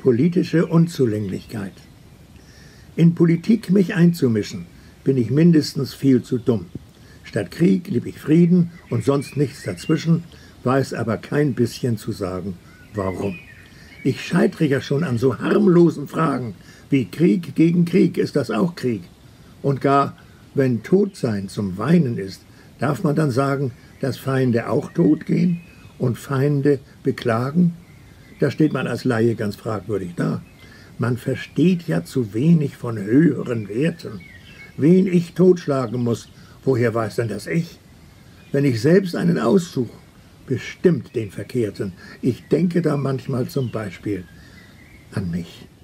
Politische Unzulänglichkeit. In Politik mich einzumischen, bin ich mindestens viel zu dumm. Statt Krieg lieb ich Frieden und sonst nichts dazwischen, weiß aber kein bisschen zu sagen, warum. Ich scheitere ja schon an so harmlosen Fragen wie Krieg gegen Krieg, ist das auch Krieg? Und gar, wenn Todsein zum Weinen ist, darf man dann sagen, dass Feinde auch tot gehen und Feinde beklagen? Da steht man als Laie ganz fragwürdig da. Man versteht ja zu wenig von höheren Werten. Wen ich totschlagen muss, woher weiß denn das ich? Wenn ich selbst einen aussuche, bestimmt den Verkehrten. Ich denke da manchmal zum Beispiel an mich.